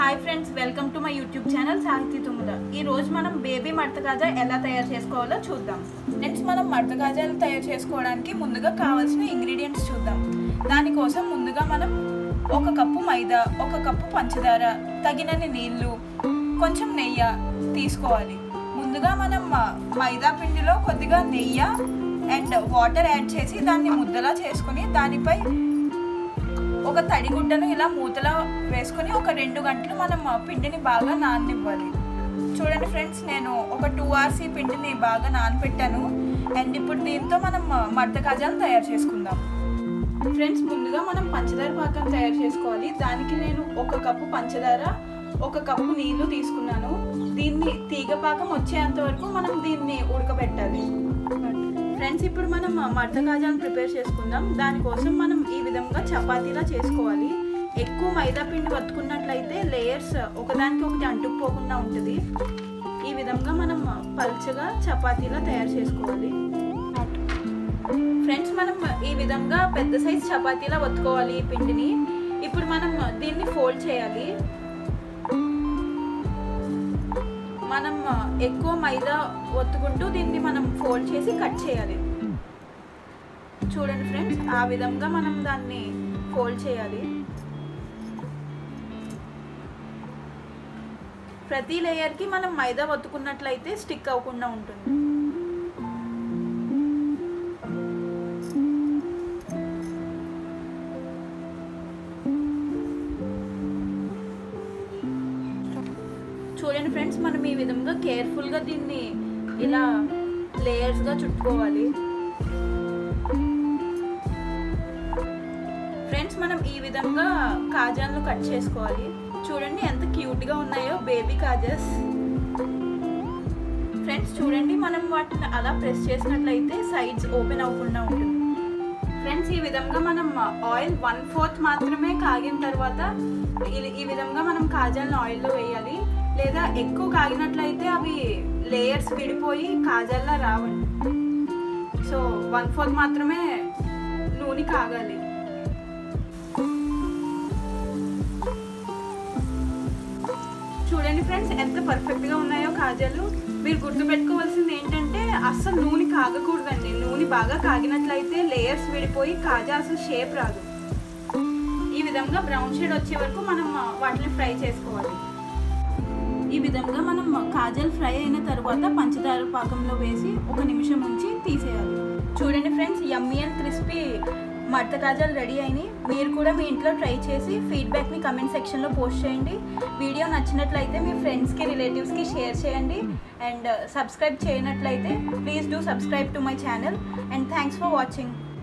Hi friends, welcome to my YouTube channel Sahithi Tummula. ఈ రోజు మనం బేబీ మడత కాజా ఎలా తయారు చేసుకోవాలో చూద్దాం. నెక్స్ట్ మనం మడత కాజాలు తయారు చేసుకోవడానికి ముందుగా కావాల్సిన ఇంగ్రీడియంట్స్ చూద్దాం. దానికోసం ముందుగా మనం 1 కప్పు మైదా, 1 కప్పు పంచదార, తగినన్ని నీళ్లు, కొంచెం నెయ్యి తీసుకోవాలి. ముందుగా మనం మైదా పిండిలో కొద్దిగా నెయ్యి అండ్ వాటర్ యాడ్ చేసి దాన్ని ముద్దలా చేసుకుని దానిపై ఒక తడిగుడ్డను ఇలా మూతలా వేసుకొని ఒక 2 గంటలు మనం పిండిని బాగా నాననివ్వాలి. చూడండి ఫ్రెండ్స్, నేను ఒక 2 hours ఈ పిండిని బాగా నానబెట్టాను. అండ్ ఇప్పుడు దీంతో మనం మడత కాజాలు తయారు చేసుకుందాం. ఫ్రెండ్స్, ముందుగా మనం పంచదార పాకం తయారు చేసుకోవాలి. దానికి నేను 1 కప్పు పంచదార, 1 కప్పు నీళ్లు తీసుకున్నాను. దీన్ని తీగ పాకం వచ్చేంత వరకు మనం దీన్ని ఉడకబెట్టాలి. ఫ్రెండ్స్, ఇప్పుడు మనం మడత కాజాలను ప్రిపేర్ చేసుకుందాం. దానికోసం మనం ఈ విధంగా చపాతీలా చేసుకోవాలి. ఎక్కువ మైదా పిండి వత్తుకున్నట్లయితే లేయర్స్ ఒకదానికి ఒకటి అంటుకుపోకుండా ఉంటుంది. ఈ విధంగా మనం పల్చగా చపాతీలా తయారు చేసుకోవాలి. ఫ్రెండ్స్, మనం ఈ విధంగా పెద్ద సైజ్ చపాతీలా వత్తుకోవాలి ఈ పిండిని. ఇప్పుడు మనం దీన్ని ఫోల్డ్ చేయాలి. మనం ఎక్కువ మైదా ఒత్తుకుంటూ దీన్ని మనం ఫోల్డ్ చేసి కట్ చేయాలి. చూడండి ఫ్రెండ్స్, ఆ విధంగా మనం దాన్ని ఫోల్డ్ చేయాలి. ప్రతి లేయర్కి మనం మైదా ఒత్తుకున్నట్లయితే స్టిక్ అవ్వకుండా ఉంటుంది. చూడండి ఫ్రెండ్స్, మనం ఈ విధంగా కేర్ఫుల్గా దీన్ని ఇలా లేయర్స్గా చుట్టుకోవాలి. ఫ్రెండ్స్, మనం ఈ విధంగా కాజాలను కట్ చేసుకోవాలి. చూడండి ఎంత క్యూట్గా ఉన్నాయో బేబీ కాజాస్. ఫ్రెండ్స్, చూడండి మనం వాటిని అలా ప్రెస్ చేసినట్లయితే సైడ్స్ ఓపెన్ అవ్వకుండా ఉంటుంది. ఫ్రెండ్స్, ఈ విధంగా మనం ఆయిల్ 1/4 మాత్రమే కాగిన తర్వాత ఈ విధంగా మనం కాజాలను ఆయిల్లో వేయాలి. లేదా ఎక్కువ కాగినట్లయితే అవి లేయర్స్ విడిపోయి కాజాల్లా రావండి. సో 1/4 మాత్రమే నూనె కాగాలి. చూడండి ఫ్రెండ్స్, ఎంత పర్ఫెక్ట్గా ఉన్నాయో కాజాలు. మీరు గుర్తుపెట్టుకోవాల్సింది ఏంటంటే అస్సలు నూనె కాగకూడదండి. నూనె బాగా కాగినట్లయితే లేయర్స్ విడిపోయి కాజా అసలు షేప్ రాదు. ఈ విధంగా బ్రౌన్ షేడ్ వచ్చే వరకు మనం వాటిని ఫ్రై చేసుకోవాలి. ఈ విధంగా మనం కాజాలు ఫ్రై అయిన తర్వాత పంచదార పాకంలో వేసి 1 నిమిషం ఉంచి తీసేయాలి. చూడండి ఫ్రెండ్స్, యమ్మీ అండ్ క్రిస్పీ మడత కాజాలు రెడీ అయినాయి. మీరు కూడా మీ ఇంట్లో ట్రై చేసి ఫీడ్బ్యాక్ని కమెంట్ సెక్షన్లో పోస్ట్ చేయండి. వీడియో నచ్చినట్లయితే మీ ఫ్రెండ్స్కి, రిలేటివ్స్కి షేర్ చేయండి. అండ్ సబ్స్క్రైబ్ చేయనట్లయితే please do subscribe to my channel. And thanks for watching.